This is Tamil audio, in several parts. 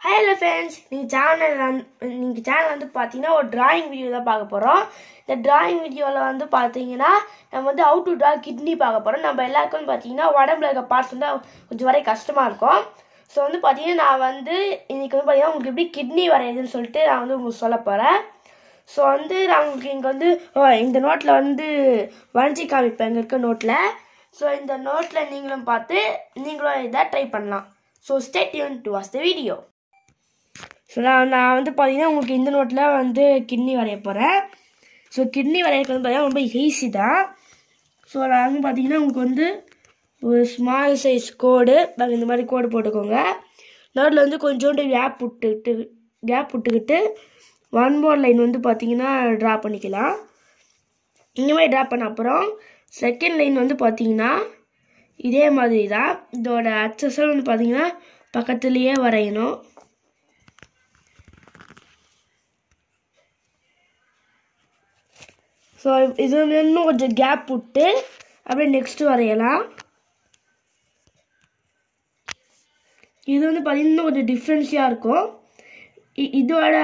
Hello friends, நீங்க சேனல் வந்து பாத்தீங்கன்னா ஒரு drawing வீடியோ தான் பார்க்க போறோம். இந்த drawing வீடியோல வந்து பாத்தீங்கன்னா நம்ம வந்து how to draw kidney பார்க்க போறோம். நம்ம எல்லாருக்கும் பாத்தீங்கன்னா உடம்புல இருக்க பார்ட்ஸ் வந்து கொஞ்சம் வரை கஷ்டமா இருக்கும். சோ வந்து பாத்தீங்கன்னா நான் வந்து இன்னைக்கு வந்து பாத்தீங்கன்னா உங்களுக்கு எப்படி கிட்னி வரையுதுன்னு சொல்லிட்டு நான் வந்து உங்களுக்கு சொல்ல போறேன். சோ வந்து நான் உங்களுக்கு இங்க வந்து இந்த நோட்ல வந்து வரைஞ்சி காமிப்பேன் இங்க இருக்க நோட்ல. சோ இந்த நோட்ல நீங்களும் பார்த்து நீங்களும் இத ட்ரை பண்ணலாம். So stay tuned to watch the video. So நான் வந்து பார்த்தீங்கன்னா உங்களுக்கு இந்த நோட்டில் வந்து கிட்னி வரைய போகிறேன். ஸோ கிட்னி வரையறது வந்து பார்த்தீங்கன்னா ரொம்ப ஈஸி தான். ஸோ நான் வந்து பார்த்தீங்கன்னா உங்களுக்கு வந்து ஒரு ஸ்மால் சைஸ் கோடு இந்த மாதிரி கோடு போட்டுக்கோங்க. நோட்டில் வந்து கொஞ்சோண்டு கேப் விட்டுக்கிட்டு ஒன் மோர் லைன் வந்து பார்த்தீங்கன்னா ட்ரா பண்ணிக்கலாம். இந்த மாதிரி ட்ரா பண்ண அப்புறம் செகண்ட் லைன் வந்து பார்த்தீங்கன்னா இதே மாதிரி தான். இதோட அக்சஸை வந்து பார்த்தீங்கன்னா பக்கத்துலேயே வரையணும். ஸோ இது வந்து இன்னும் கொஞ்சம் கேப் விட்டு அப்படியே நெக்ஸ்ட்டு வரையலாம். இது வந்து பார்த்தீங்கன்னா கொஞ்சம் டிஃப்ரென்ஸியாக இருக்கும். இதோட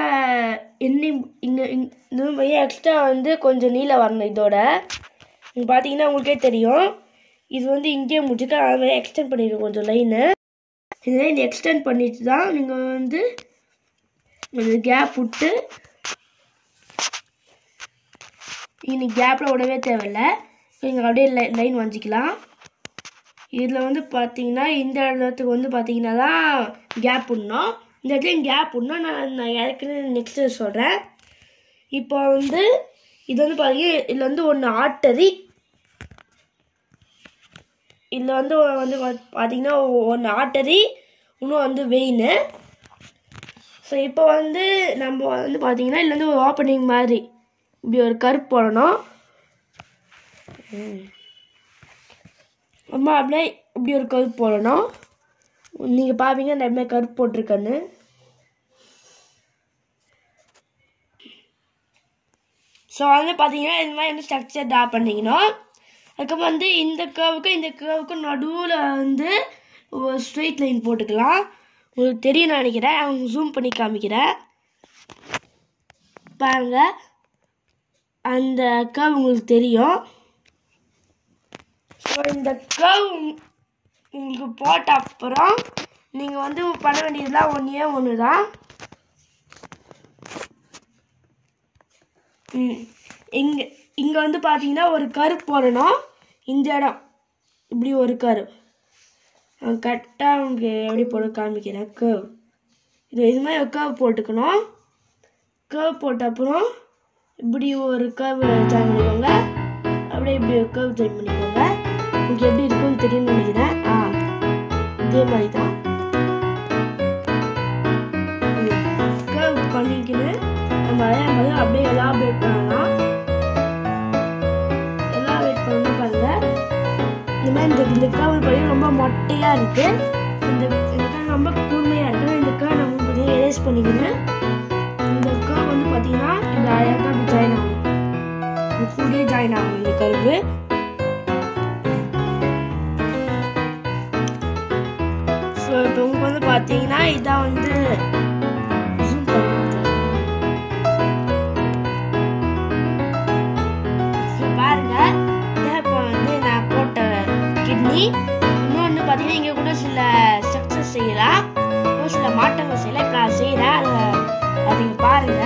இங்கே எக்ஸ்ட்ரா வந்து கொஞ்சம் நீளம் வரணும். இதோட நீங்கள் பார்த்தீங்கன்னா உங்களுக்கே தெரியும் இது வந்து இங்கேயே முடிச்சுட்டு அது மாதிரி எக்ஸ்டெண்ட் பண்ணிடுவோம் கொஞ்சம் லைனு. இது லைன் எக்ஸ்டெண்ட் பண்ணிட்டு தான் நீங்கள் வந்து கொஞ்சம் கேப் விட்டு இன்னைக்கு கேப்பில் விடவே தேவையில்லை. நீங்கள் அப்படியே லைன் வஞ்சிக்கலாம். இதில் வந்து பார்த்தீங்கன்னா இந்த இடத்துக்கு வந்து பார்த்தீங்கன்னா தான் கேப் விடணும். இந்த இடத்துல கேப் விடணும். நான் ஏற்கனவே நெக்ஸ்ட்டு சொல்கிறேன். இப்போ வந்து இது வந்து பார்த்தீங்கன்னா இதில் வந்து ஒன்று ஆர்டரி, இதில் வந்து பார்த்தீங்கன்னா ஒன்று ஆர்டரி, இன்னும் வந்து வெயின். ஸோ இப்போ வந்து நம்ம வந்து பார்த்தீங்கன்னா இதில் வந்து ஒரு ஓப்பனிங் மாதிரி இப்படி ஒரு கருப்பு போடணும். அம்மா அப்படியே இப்படி ஒரு கருப்பு போடணும். நீங்கள் பார்ப்பீங்க நான் எப்படி கருப்பு போட்டிருக்கேன்னு. ஸோ வந்து பார்த்தீங்கன்னா இந்த மாதிரி வந்து ஸ்ட்ரக்சர் ட்ரா பண்ணிக்கணும். அதுக்கப்புறம் வந்து இந்த கேர்வுக்கும் நடுவில் வந்து ஒரு ஸ்ட்ரெயிட் லைன் போட்டுக்கலாம். உங்களுக்கு தெரியும் நினைக்கிறேன். அவங்க ஜூம் பண்ணி காமிக்கிறேன் பாருங்கள். அந்த கர்வ் உங்களுக்கு தெரியும். ஸோ இந்த கர்வ் உங்களுக்கு போட்ட அப்புறம் நீங்கள் வந்து பண்ண வேண்டியதுலாம் ஒன்று தான். இங்கே வந்து பார்த்தீங்கன்னா ஒரு கர்வ் போடணும். இந்த இடம் இப்படி ஒரு கர்வ் கரெக்டாக உங்களுக்கு எப்படி போட காமிக்கிறேன். கர்வ் இது மாதிரி ஒரு கர்வ் போட்டுக்கணும். கர்வ் போட்ட அப்புறம் இப்படி ஒரு கர்வ் ஜாயின் பண்ணிக்கோங்க. அப்படியே இப்படி ஒரு கர்வ் ஜாயின் பண்ணிக்கோங்க. உங்களுக்கு எப்படி இருக்குன்னு தெரியும்னு நினைக்கிறேன். இதே மாதிரி தான் கர்வ் பண்ணிக்கின்னு நம்ம அதே மாதிரி அப்படியே எலாபரேட் பண்ணலாம். எலாபரேட் பண்ணி பாருங்க. இந்த மாதிரி இந்த கர்வ் பார்த்தீங்கன்னா ரொம்ப மொட்டையாக இருக்குது. இந்த கர்வ் ரொம்ப கூர்மையாக இருக்குது. இந்த கர்வ் நம்ம பார்த்தீங்கன்னா எரேஸ் பண்ணிக்கின்னு இந்த கர்வ் வந்து பார்த்தீங்கன்னா இந்த அழகாக அப்படி ஜாயின் ஆகும். கூடயே ஜாயின் ஆகும் இந்த கர்வு. ஸோ இப்போ உங்களுக்கு வந்து பார்த்தீங்கன்னா இதான் வந்து ஜூம் பண்ணுறது. பாருங்க இதான் இப்போ வந்து நான் போட்ட கிட்னி. இன்னொன்று பார்த்தீங்கன்னா இங்கே கூட சில ஸ்ட்ரக்சர் செய்யலாம், இன்னும் சில மாற்றங்கள் செய்யலாம். இப்போ நான் செய்கிறேன், அது பாருங்க.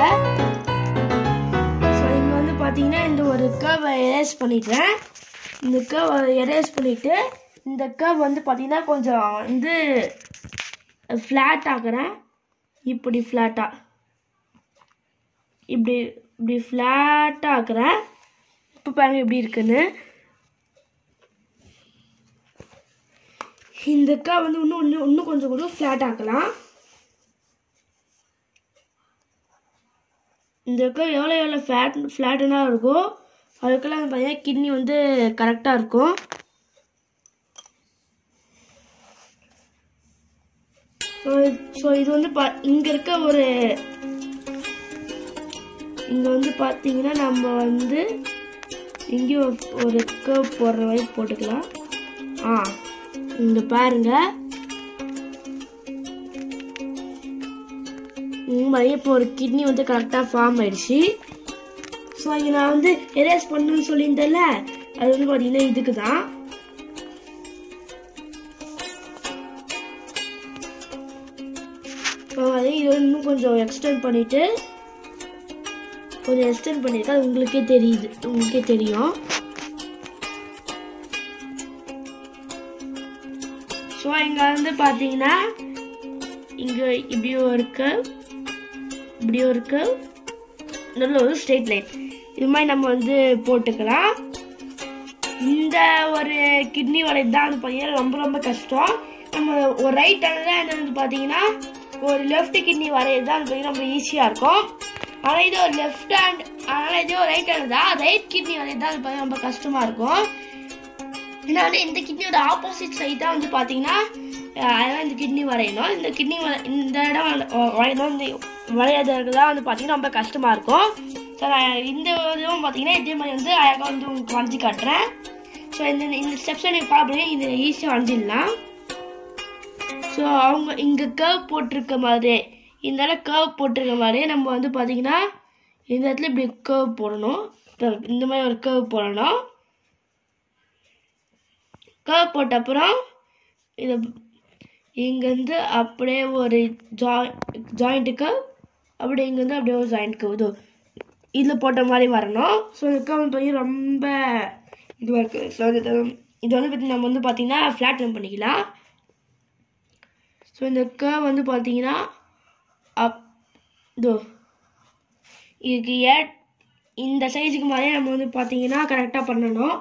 ஸோ இங்கே வந்து பார்த்தீங்கன்னா இந்த ஒரு கர்வை எரேஸ் பண்ணிட்டேன். இந்த கர்வை எரேஸ் பண்ணிவிட்டு இந்த கர்வ் வந்து பார்த்தீங்கன்னா கொஞ்சம் வந்து ஃப்ளாட் ஆக்குறேன். இப்படி ஃப்ளாட்டாக இப்படி ஃப்ளாட்டாக ஆக்குறேன். இப்போ பாருங்க எப்படி இருக்குன்னு. இந்த கர்வ் வந்து இன்னும் கொஞ்சம் கூட ஃப்ளாட் ஆக்கலாம். இந்த கர்வ் எவ்வளோ ஃப்ளாட்டனாக இருக்கோ அதுக்கெல்லாம் பார்த்தீங்கன்னா கிட்னி வந்து கரெக்டாக இருக்கும். ஸோ இது வந்து இங்கே இருக்க இங்கே வந்து பார்த்தீங்கன்னா நம்ம வந்து இங்கேயும் ஒரு கர்வ் போடுற மாதிரி போட்டுக்கலாம். இங்கே பாருங்கள் மாதிரி இப்போ ஒரு கிட்னி வந்து கரெக்டாக ஃபார்ம் ஆயிடுச்சு. ஸோ இங்கே நான் வந்து எரேஸ் பண்ணணும்னு சொல்லியிருந்தேன்ல, அது வந்து பார்த்தீங்கன்னா இதுக்கு தான். அது இது இன்னும் கொஞ்சம் எக்ஸ்டெண்ட் பண்ணியிருக்கேன். அது உங்களுக்கே தெரியும். ஸோ இங்கே வந்து பார்த்தீங்கன்னா இங்கே இப்படியும் இருக்கு நல்ல ஒரு ஸ்ட்ரெயிட் லைன் இது மாதிரி நம்ம வந்து போட்டுக்கலாம். இந்த ஒரு கிட்னி வளையது தான் வந்து பார்த்தீங்கன்னா ரொம்ப ரொம்ப கஷ்டம். நம்ம ஒரு ரைட் ஹேண்ட் தான் வந்து பார்த்தீங்கன்னா ஒரு லெஃப்ட் கிட்னி வரையது தான் பார்த்தீங்கன்னா ரொம்ப ஈஸியாக இருக்கும். ஆனால் இது ஒரு லெஃப்ட் ஹேண்ட், அதனால் இது ஒரு ரைட் ஹேண்ட் தான். ரைட் கிட்னி வரையது தான் பார்த்தீங்கன்னா ரொம்ப கஷ்டமாக இருக்கும். ஏன்னா இந்த கிட்னியோட ஆப்போசிட் சைட் தான் வந்து பார்த்தீங்கன்னா அதெல்லாம் இந்த கிட்னி வரையணும். இந்த இடம் வரையணும். இந்த வரையறதுக்கு தான் வந்து பார்த்தீங்கன்னா ரொம்ப கஷ்டமாக இருக்கும். ஸோ நான் இந்த இதுவும் பார்த்தீங்கன்னா இதே மாதிரி வந்து அழகாக வந்து உங்களுக்கு வரைஞ்சி காட்டுறேன். ஸோ இந்த ஸ்டெப்ஸை நீங்கள் பார்ப்பீங்க, இது ஈஸியாக வரைஞ்சிடலாம். ஸோ அவங்க இங்கே கர்வ் போட்டிருக்க மாதிரி, இந்த இடம் கர்வ் போட்டிருக்க மாதிரி நம்ம வந்து பார்த்தீங்கன்னா இந்த இடத்துல இப்படி கர்வ் போடணும். இந்த மாதிரி ஒரு கர்வ் போடணும். கர்வ் போட்ட அப்புறம் இதை இங்கேருந்து அப்படியே ஒரு ஜாயிண்ட்டுக்கு அப்படியே இங்கேருந்து அப்படியே ஒரு ஜாயிண்ட்டுக்கு இது இதில் போட்ட மாதிரி வரணும். ஸோ இதுக்கு வந்து ரொம்ப இதுவாக இருக்குது. ஸோ இது வந்து பற்றி நம்ம வந்து பார்த்திங்கன்னா ஃப்ளாட்டன் பண்ணிக்கலாம். ஸோ இந்த கர்வ் வந்து பார்த்தீங்கன்னா இதுக்கு இந்த சைஸுக்கு மாதிரியே நம்ம வந்து பார்த்தீங்கன்னா கரெக்டாக பண்ணணும்.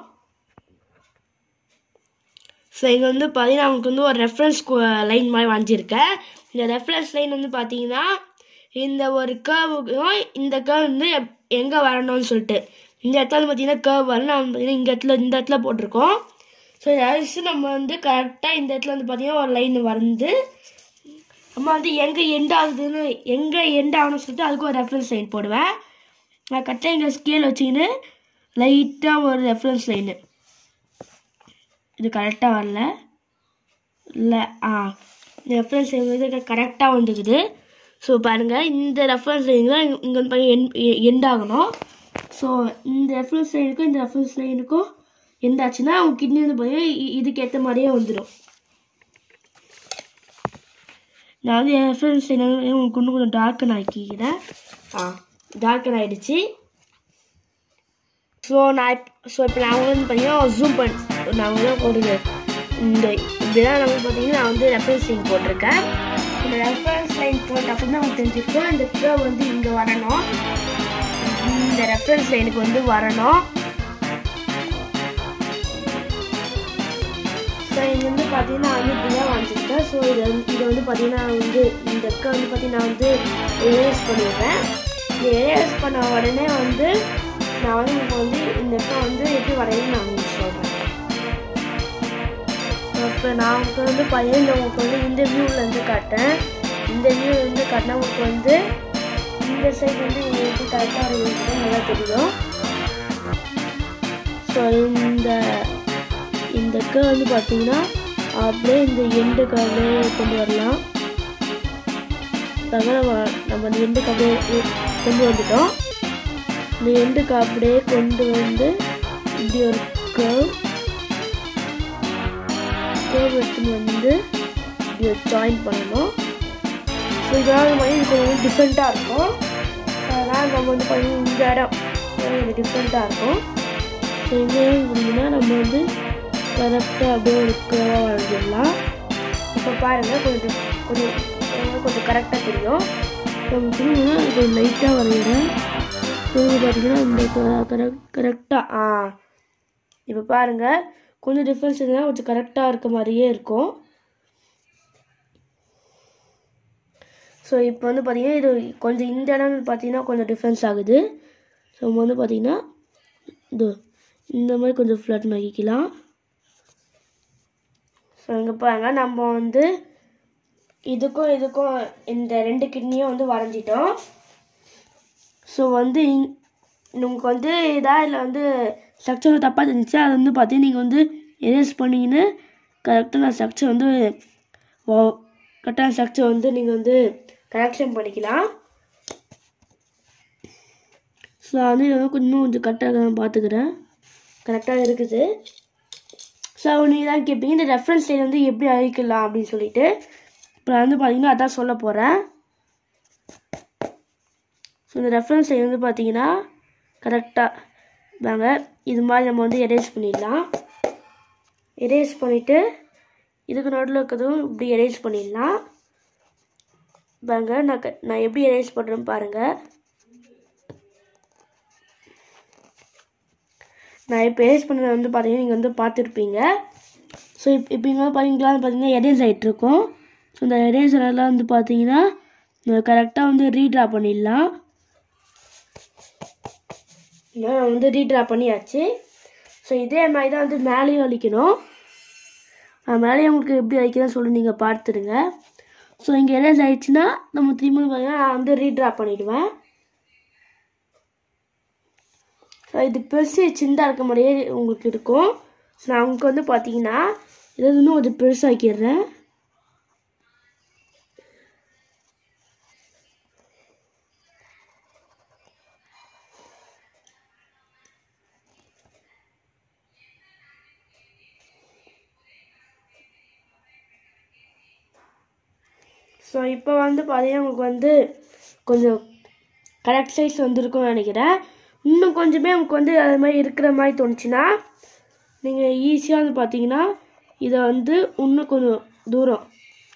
ஸோ இது வந்து பார்த்தீங்கன்னா அவங்களுக்கு வந்து ஒரு ரெஃபரன்ஸ் லைன் மாதிரி வரைஞ்சிருக்கேன். இந்த ரெஃபரன்ஸ் லைன் வந்து பார்த்தீங்கன்னா இந்த ஒரு கர்வுக்கும் இந்த கர்வ் வந்து எங்கே வரணும்னு சொல்லிட்டு இந்த இடத்துல வந்து பார்த்தீங்கன்னா கர்வ் வரணும். நம்ம பார்த்தீங்கன்னா இந்த இடத்துல போட்டிருக்கோம். ஸோ அரிசி நம்ம வந்து கரெக்டாக இந்த இடத்துல வந்து பார்த்தீங்கன்னா ஒரு லைன் வந்து நம்ம வந்து எங்கே எண்ட் ஆகணும்னு சொல்லிட்டு அதுக்கு ஒரு ரெஃபரன்ஸ் லைன் போடுவேன். நான் கரெக்டாக இங்கே ஸ்கேல் வச்சுக்கின்னு லைட்டாக ஒரு ரெஃபரன்ஸ் லைனு இது கரெக்டாக வரல இல்லை இந்த ரெஃபரன்ஸ் லைன் வந்து கரெக்டாக வந்துக்குது. ஸோ பாருங்கள், இந்த ரெஃபரன்ஸ் லைன் தான் இங்கே வந்து எண்ட் ஆகணும். ஸோ இந்த ரெஃபரன்ஸ் லைனுக்கும் இந்த ரெஃபரன்ஸ் லைனுக்கும் எண்ட் ஆச்சுன்னா அவங்க கிட்னி வந்து பார்த்தீங்கன்னா இதுக்கு ஏற்ற மாதிரியே வந்துடும். நான் வந்து என் ரெஃபரன்ஸ் லைன் உங்களுக்கு இன்னும் கொஞ்சம் டார்க்கன் ஆக்கிக்கிறேன். டார்க்கன் ஆகிடுச்சு. ஸோ இப்போ நான் வந்து பார்த்தீங்கன்னா ஜூம் நான் வந்து ஒரு இந்த இப்படிதான் நம்ம பார்த்தீங்கன்னா நான் வந்து ரெஃபரன்ஸ் லைன் போட்டிருக்கேன். இந்த ரெஃபரன்ஸ் லைன் போட்டப்போ தான் நமக்கு தெரிஞ்சிருக்கோம் இந்த கர்வ் வந்து இங்கே வரணும். இந்த ரெஃபரன்ஸ் லைனுக்கு வந்து வரணும். ஸோ இது வந்து பார்த்தீங்கன்னா நான் வந்து இப்படிதான் வரைஞ்சிருக்கேன். ஸோ இதை வந்து பார்த்தீங்கன்னா வந்து இந்த கர்வ் வந்து பார்த்தீங்கன்னா நான் வந்து எரேஸ் பண்ணிடுறேன். இந்த எரேஸ் பண்ண உடனே வந்து நான் வந்து இப்போ வந்து இந்த கர்வ் வந்து எப்படி வரையணும்னு நான் உங்களுக்கு சொல்கிறேன். இப்போ நான் வந்து பையன் உங்களுக்கு வந்து இந்த வியூவிலேருந்து காட்டேன். இந்த வியூவிலேருந்து காட்டினா உங்களுக்கு வந்து இந்த சைடு வந்து உங்களுக்கு கரெக்டாக வரைகிறது நல்லா தெரியும். ஸோ இந்த கர்வ் வந்து பார்த்தீங்கன்னா அப்படியே இந்த எண்டுக்கு அப்படியே கொண்டு வரலாம். நம்ம இந்த எண்டுக்கு அப்படியே கொண்டு வந்துட்டோம். இந்த எண்டுக்கு அப்படியே கொண்டு வந்து இப்படி ஒரு கர்வ் எடுத்துன்னு வந்து இப்படி ஜாயின் பண்ணணும். ஸோ இதனால் மாதிரி இது கொஞ்சம் டிஃப்ரெண்ட்டாக இருக்கும். அதனால் நம்ம வந்து பார்த்தீங்கன்னா இந்த இடம் இது டிஃப்ரெண்ட்டாக இருக்கும். ஸோ இந்த இடம் முடிஞ்சுன்னா நம்ம வந்து கரெக்டாக அப்படியே ஒரு கர்வாக வரைஞ்சிடலாம். இப்போ பாருங்கள் கொஞ்சம் கரெக்டாக தெரியும். பார்த்தீங்கன்னா கொஞ்சம் லைட்டாக வரைகிறேன். பார்த்தீங்கன்னா இந்த கரெக்டாக இப்போ பாருங்கள் கொஞ்சம் டிஃப்ரென்ஸ் இருந்தால் கொஞ்சம் கரெக்டாக இருக்க மாதிரியே இருக்கும். ஸோ இப்போ வந்து பார்த்தீங்கன்னா இது கொஞ்சம் இந்த இடம் பார்த்தீங்கன்னா கொஞ்சம் டிஃப்ரென்ஸ் ஆகுது. ஸோ நம்ம வந்து பார்த்தீங்கன்னா இந்த மாதிரி கொஞ்சம் ஃப்ளாட் ஆக்கிக்கலாம். ஸோ இங்கே பாருங்க நம்ம வந்து இதுக்கும் இந்த ரெண்டு கிட்னியும் வந்து வரைஞ்சிட்டோம். ஸோ வந்து உங்களுக்கு வந்து இதாக இல்லை வந்து ஸ்ட்ரக்சர் தப்பாக இருந்துச்சு அது வந்து பார்த்தீங்கன்னா நீங்கள் வந்து எரேஸ் பண்ணிங்கன்னு கரெக்டான ஸ்ட்ரக்சர் வந்து நீங்கள் வந்து கரெக்ஷன் பண்ணிக்கலாம். ஸோ வந்து இது வந்து கொஞ்சம் கரெக்டாக நான் பார்த்துக்கிறேன். கரெக்டாக இருக்குது. ஸோ நீங்கள் தான் கேட்பீங்க இந்த ரெஃபரன்ஸ் லைன் வந்து எப்படி அழிக்கலாம் அப்படின்னு சொல்லிட்டு. இப்போ நான் வந்து பார்த்தீங்கன்னா அதான் சொல்ல போகிறேன். ஸோ இந்த ரெஃபரன்ஸ் லைன் வந்து பார்த்தீங்கன்னா கரெக்டாக வாங்க இது மாதிரி நம்ம வந்து எரேஸ் பண்ணிடலாம். எரேஸ் பண்ணிவிட்டு இதுக்கு நடுவில் இருக்கிறதும் இப்படி எரேஸ் பண்ணிடலாம். வாங்க நான் எப்படி எரேஸ் பண்ணுறேன்னு பாருங்கள். நான் இப்போ எரேஸ் பண்ணதை வந்து பார்த்தீங்கன்னா நீங்கள் வந்து பார்த்துருப்பீங்க. ஸோ இப்போ இங்கே பார்த்தீங்கன்னா எரேஸ் ஆகிட்ருக்கோம். ஸோ இந்த எரேசரெல்லாம் வந்து பார்த்தீங்கன்னா கரெக்டாக வந்து ரீட்ரா பண்ணிடலாம். நான் வந்து ரீட்ரா பண்ணியாச்சு. ஸோ இதே மாதிரி தான் வந்து மேலேயும் அழிக்கணும். மேலேயும் உங்களுக்கு எப்படி அழிக்கிறதுன்னு சொல்லி நீங்கள் பார்த்துருங்க. ஸோ இங்கே எரேஸ் ஆகிடுச்சுன்னா நம்ம திரும்ப பார்த்தீங்கன்னா நான் வந்து ரீட்ரா பண்ணிவிடுவேன். இது பெருசு சின்னதாக இருக்க மாதிரியே உங்களுக்கு இருக்கும். ஸோ நான் உங்களுக்கு வந்து பார்த்தீங்கன்னா இதை இன்னும் கொஞ்சம் பெருசாக்கிடுறேன். ஸோ இப்போ வந்து பார்த்தீங்கன்னா உங்களுக்கு வந்து கொஞ்சம் கரெக்ட் சைஸ் வந்துருக்கும்னு நினைக்கிறேன். இன்னும் கொஞ்சமே உங்களுக்கு வந்து அது மாதிரி இருக்கிற மாதிரி தோணுச்சுன்னா நீங்கள் ஈஸியாக வந்து பார்த்தீங்கன்னா இதை வந்து இன்னும் கொஞ்சம் தூரம்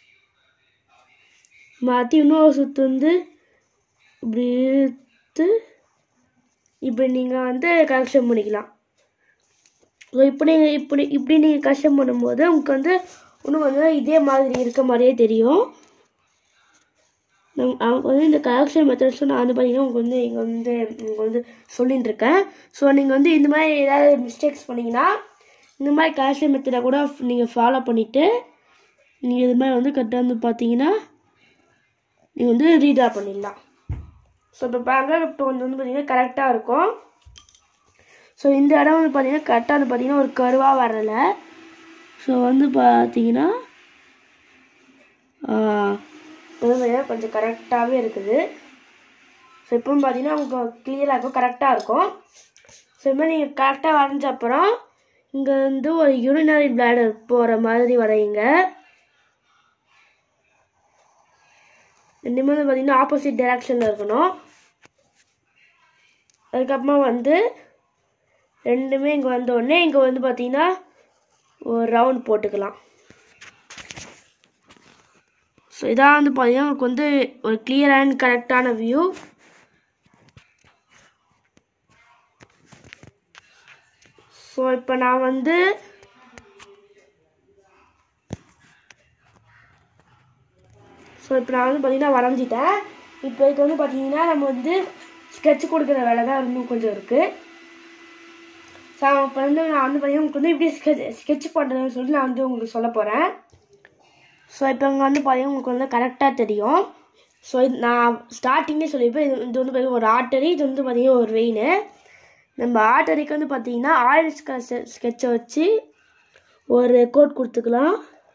மாற்றி இன்னொரு சுற்று வந்து இப்படி எடுத்து இப்படி நீங்கள் வந்து கரெக்ஷன் பண்ணிக்கலாம். ஸோ இப்படி நீங்கள் கரெக்ஷன் பண்ணும்போது உங்களுக்கு வந்து இன்னும் கொஞ்சம் இதே மாதிரி இருக்க மாதிரியே தெரியும். அவங்க வந்து இந்த கரெக்ஷன் மெத்தட்ஸ் நான் வந்து பார்த்தீங்கன்னா உங்களுக்கு வந்து சொல்லிட்டு இருக்கேன். ஸோ நீங்கள் வந்து இந்த மாதிரி ஏதாவது மிஸ்டேக்ஸ் பண்ணிங்கன்னா இந்த மாதிரி கரெக்ஷன் மெத்தடை கூட நீங்கள் ஃபாலோ பண்ணிவிட்டு நீங்கள் இது மாதிரி வந்து கரெக்டாக வந்து பார்த்தீங்கன்னா நீங்கள் வந்து ரீட்ரா பண்ணிடலாம். ஸோ இப்போ பாருங்கள் இப்போ கொஞ்சம் வந்து பார்த்தீங்கன்னா கரெக்டாக இருக்கும். ஸோ இந்த இடம் வந்து பார்த்தீங்கன்னா கரெக்டாக வந்து பார்த்தீங்கன்னா ஒரு கருவாக வரலை. ஸோ வந்து பார்த்தீங்கன்னா கொஞ்சம் கரெக்டாகவே இருக்குது. ஸோ இப்போவும் பார்த்தீங்கன்னா உங்களுக்கு கிளியராக இருக்கும், கரெக்டாக இருக்கும். ஸோ இது மாதிரி நீங்கள் கரெக்டாக வரைஞ்ச அப்புறம் இங்கே வந்து ஒரு யூரினரி பிளாடர் போகிற மாதிரி வரையுங்க. ரெண்டுமே வந்து பார்த்தீங்கன்னா ஆப்போசிட் டைரக்ஷனில் இருக்கணும். அதுக்கப்புறமா வந்து ரெண்டுமே இங்கே வந்தோடனே இங்கே வந்து பார்த்தீங்கன்னா ஒரு ரவுண்ட் போட்டுக்கலாம். ஸோ இதான் வந்து பார்த்தீங்கன்னா உங்களுக்கு வந்து ஒரு கிளியர் அண்ட் கரெக்டான வியூ. ஸோ இப்போ நான் வந்து பார்த்தீங்கன்னா வரைஞ்சிட்டேன். இப்போ இதுக்கு வந்து பார்த்தீங்கன்னா நம்ம வந்து ஸ்கெட்ச் கொடுக்குற வேலை தான் இன்னும் கொஞ்சம் இருக்குது. ஸோ இப்போ வந்து நான் வந்து பார்த்தீங்கன்னா உங்களுக்கு வந்து இப்படி ஸ்கெட்ச் பண்ணுறதுன்னு சொல்லிட்டு நான் வந்து உங்களுக்கு சொல்ல போகிறேன். ஸோ இப்போ இங்கே வந்து பார்த்தீங்கன்னா உங்களுக்கு வந்து கரெக்டாக தெரியும். ஸோ இது நான் ஸ்டார்டிங்கே சொல்லியிருப்பேன். இது வந்து பார்த்தீங்கன்னா ஒரு ஆர்டரி, இது வந்து பார்த்தீங்கன்னா ஒரு வெயின். நம்ம ஆர்டரிக்கு வந்து பார்த்தீங்கன்னா ஆரஞ்சு கலர் ஸ்கெட்சை வச்சு ஒரு கோட் கொடுத்துக்கலாம்.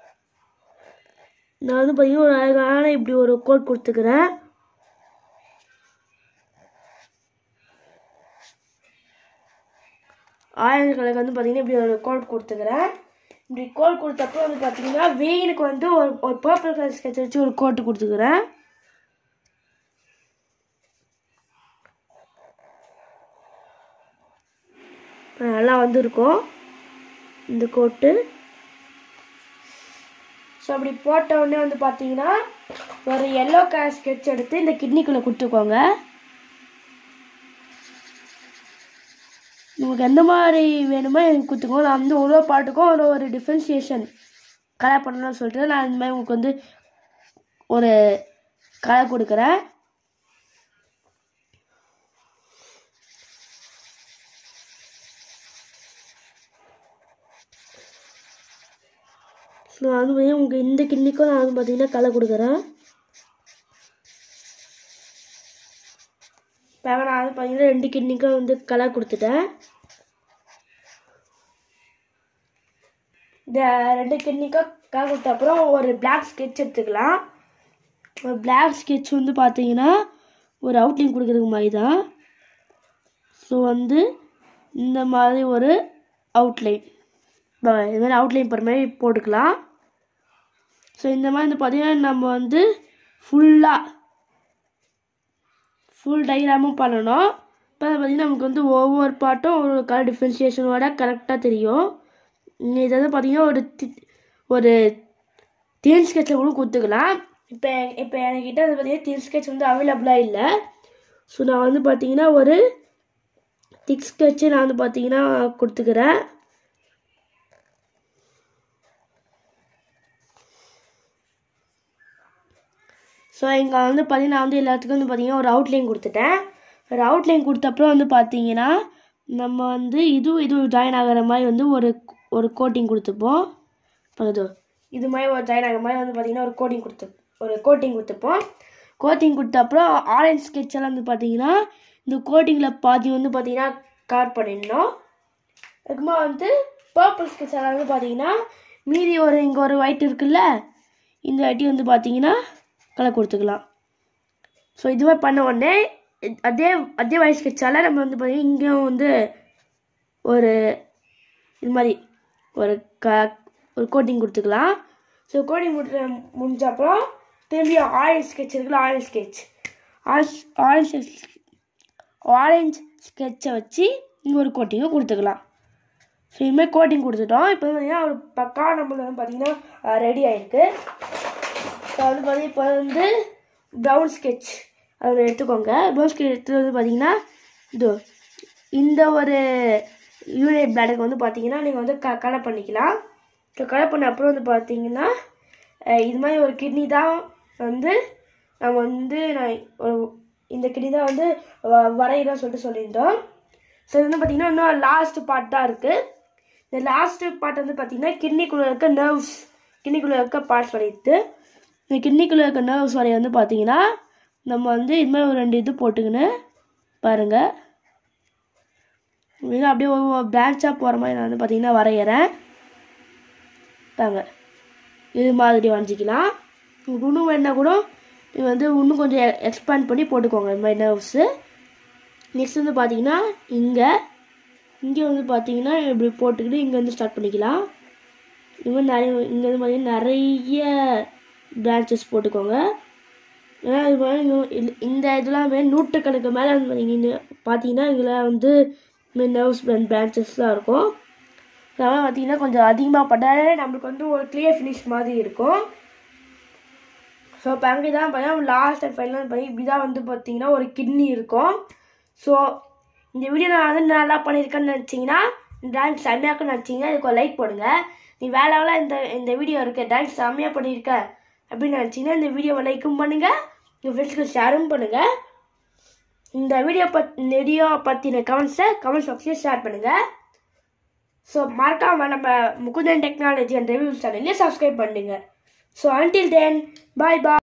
நான் வந்து பார்த்தீங்கன்னா ஒரு அழகான இப்படி ஒரு கோட் கொடுத்துக்கிறேன். ஆரஞ்சு கலருக்கு வந்து பார்த்தீங்கன்னா இப்படி ஒரு கோட் கொடுத்துக்கிறேன். இப்படி கோட் கொடுத்தப்போ வந்து பார்த்தீங்கன்னா வெயினுக்கு வந்து ஒரு பர்பிள் கலர் ஸ்கெட்ச் வச்சு ஒரு கோட்டு கொடுத்துக்கிறேன். நல்லா வந்துருக்கும் இந்த கோட்டு. ஸோ அப்படி போட்ட உடனே வந்து பார்த்தீங்கன்னா ஒரு எல்லோ கலர் ஸ்கெட்ச் எடுத்து இந்த கிட்னிக்குள்ளே கொடுத்துக்கோங்க. உங்களுக்கு எந்த மாதிரி வேணுமோ எனக்கு கொடுத்துக்கோங்க. நான் வந்து ஒரு பாட்டுக்கும் ஒரு டிஃப்ரென்சியேஷன் கலர் பண்ணணும்னு சொல்லிட்டு நான் இந்த மாதிரி உங்களுக்கு வந்து ஒரு கலர் கொடுக்குறேன். ஸோ அது வந்து உங்களுக்கு இந்த கிட்னிக்கும் நான் வந்து பார்த்தீங்கன்னா கலர் கொடுக்குறேன். இப்போ நான் வந்து பார்த்தீங்கன்னா 2 கிட்னிக்கும் வந்து கலர் கொடுத்துட்டேன். இந்த 2 கிட்னிக்கும் கலர் கொடுத்த அப்புறம் ஒரு பிளாக் ஸ்கெட்ச் எடுத்துக்கலாம். ஒரு பிளாக் ஸ்கெட்ச் வந்து பார்த்தீங்கன்னா ஒரு அவுட்லைன் கொடுக்குறதுக்கு மாதிரி தான். ஸோ வந்து இந்த மாதிரி ஒரு அவுட்லைன், இது மாதிரி அவுட்லைன் போகிற மாதிரி போட்டுக்கலாம். ஸோ இந்த மாதிரி வந்து பார்த்திங்கன்னா நம்ம வந்து ஃபுல் டயக்ராமும் பண்ணணும். இப்போ பார்த்திங்கன்னா நமக்கு வந்து ஒவ்வொரு பார்ட்டும் ஒரு கலர் டிஃப்ரென்சியேஷனோட கரெக்டாக தெரியும். இது வந்து பார்த்திங்கன்னா ஒரு தின் ஸ்கெட்சில் கூட கொடுத்துக்கலாம். இப்போ என்கிட்ட வந்து பார்த்திங்கன்னா தின் ஸ்கெட்ச் வந்து அவைலபிளாக இல்லை. ஸோ நான் வந்து பார்த்திங்கன்னா ஒரு திக் ஸ்கெட்சு நான் வந்து பார்த்திங்கன்னா கொடுத்துக்கிறேன். ஸோ இங்கே வந்து பார்த்திங்கன்னா நான் வந்து எல்லாத்துக்கும் வந்து பார்த்திங்கன்னா ஒரு அவுட்லைன் கொடுத்துட்டேன். ஒரு அவுட்லைன் கொடுத்தப்பறம் வந்து பார்த்திங்கன்னா நம்ம வந்து இது ஜாயின் ஆகிற மாதிரி வந்து ஒரு கோட்டிங் கொடுத்துப்போம். இது மாதிரி ஒரு ஜாயின் ஆகிற மாதிரி வந்து பார்த்திங்கன்னா ஒரு கோட்டிங் கொடுத்துப்போம். கோட்டிங் கொடுத்த அப்புறம் ஆரஞ்ச் ஸ்கெட்செல்லாம் வந்து பார்த்திங்கன்னா இந்த கோட்டிங்கில் பாதி வந்து பார்த்திங்கன்னா கவர் பண்ணிடணும். அதுக்குமா வந்து பர்பிள் ஸ்கெட்செல்லாம் வந்து பார்த்திங்கன்னா மீதி இங்கே ஒரு ஒயிட் இருக்குல்ல, இந்த வாட்டி வந்து பார்த்திங்கன்னா கலர் கொடுத்துக்கலாம். ஸோ இது மாதிரி பண்ண உடனே அதே ஒயிட் ஸ்கெட்சால் நம்ம வந்து பார்த்திங்கன்னா இங்கேயும் வந்து இது மாதிரி ஒரு கோட்டிங் கொடுத்துக்கலாம். ஸோ கோட்டிங் முடிஞ்ச அப்புறம் திரும்பி ஆரஞ்ச் ஸ்கெட்ச் இருக்குல்ல, ஆரஞ்ச் ஸ்கெட்சை வச்சு இங்கே ஒரு கோட்டிங்கும் கொடுத்துக்கலாம். ஸோ இதுமாதிரி கோட்டிங் கொடுத்துட்டோம். இப்போ பார்த்தீங்கன்னா ஒரு பக்கா நம்மளுக்கு வந்து பார்த்திங்கன்னா ரெடி ஆகிருக்கு. ஸோ வந்து பார்த்திங்கன்னா இப்போ வந்து ப்ரௌன் ஸ்கெட்ச் அதை எடுத்துக்கோங்க. ப்ரௌன் ஸ்கெட்ச் எடுத்து வந்து பார்த்திங்கன்னா இந்த ஒரு யூனிட் பிளாடுக்கு வந்து பார்த்திங்கன்னா நீங்கள் வந்து கலர் பண்ணிக்கலாம். ஸோ கலர் பண்ண அப்புறம் வந்து பார்த்திங்கன்னா இது மாதிரி ஒரு கிட்னி தான் வந்து நம்ம வந்து இந்த கிட்னி தான் வந்து வரையிறோம் சொல்லியிருந்தோம். ஸோ இது வந்து பார்த்திங்கன்னா இன்னும் லாஸ்ட் பார்ட் தான் இருக்குது. இந்த லாஸ்ட் பார்ட் வந்து பார்த்திங்கன்னா கிட்னிக்குள்ளே இருக்க நர்வ்ஸ், கிட்னிக்குள்ளே இருக்க பார்ட்ஸ் வரையுது. இந்த கிட்னிக்குள்ளே இருக்க நர்வ்ஸ் வரைய வந்து பார்த்திங்கன்னா நம்ம வந்து இது மாதிரி ஒரு 2 இது போட்டுக்கின்னு பாருங்கள். அப்படியே ஒவ்வொரு பிரான்ச்சாக போகிற மாதிரி நான் வந்து பார்த்திங்கன்னா வரைகிறேன். இது மாதிரி வரைஞ்சிக்கலாம். இன்னும் வேணால் கூட இது வந்து இன்னும் கொஞ்சம் எக்ஸ்பேண்ட் பண்ணி போட்டுக்கோங்க இந்த மாதிரி நர்வ்ஸு. நெக்ஸ்ட் வந்து பார்த்திங்கன்னா இங்கே வந்து பார்த்திங்கன்னா இப்படி போட்டுக்கிட்டு இங்கே வந்து ஸ்டார்ட் பண்ணிக்கலாம். இது மாதிரி இங்கே வந்து பார்த்திங்கன்னா நிறைய பிரான்ச்சஸ் போட்டுக்கோங்க. ஏன்னா இது மாதிரி இந்த இதெல்லாம் நூற்றுக்கணக்கு மேலே வந்து பார்த்திங்கன்னா இதில் வந்து நர்வ்ஸ் பிரான்ச்சஸ் தான் இருக்கும். அதனால் பார்த்திங்கன்னா கொஞ்சம் அதிகமாக பண்ணாலே நம்மளுக்கு வந்து ஒரு கிளியர் ஃபினிஷ் மாதிரி இருக்கும். ஸோ இப்போ அங்கே தான் பார்த்தீங்கன்னா லாஸ்ட் அண்ட் ஃபைனல் பண்ணி இப்படி தான் வந்து பார்த்திங்கன்னா ஒரு கிட்னி இருக்கும். ஸோ இந்த வீடியோ நான் வந்து நல்லா பண்ணியிருக்கேன்னு நினச்சிங்கன்னா, டான்ஸ் செம்மையாக்குன்னு நினச்சிங்கன்னா இதுக்கு ஒரு லைக் போடுங்க. நீ வேலை இந்த வீடியோ இருக்குது, டான்ஸ் செம்மையாக பண்ணியிருக்க அப்படின்னு நினச்சிங்கன்னா இந்த வீடியோவை லைக்கும் பண்ணுங்கள், உங்கள் ஃப்ரெண்ட்ஸுக்கு ஷேரும் பண்ணுங்கள். இந்த வீடியோ பற்றின கமெண்ட்ஸ் பாக்ஸில் ஷேர் பண்ணுங்கள். ஸோ மறக்காமல் நம்ம முகுதன் டெக்னாலஜி அண்ட் ரிவ்யூஸ் சேனலையும் சப்ஸ்கிரைப் பண்ணுங்க. So until then, bye bye.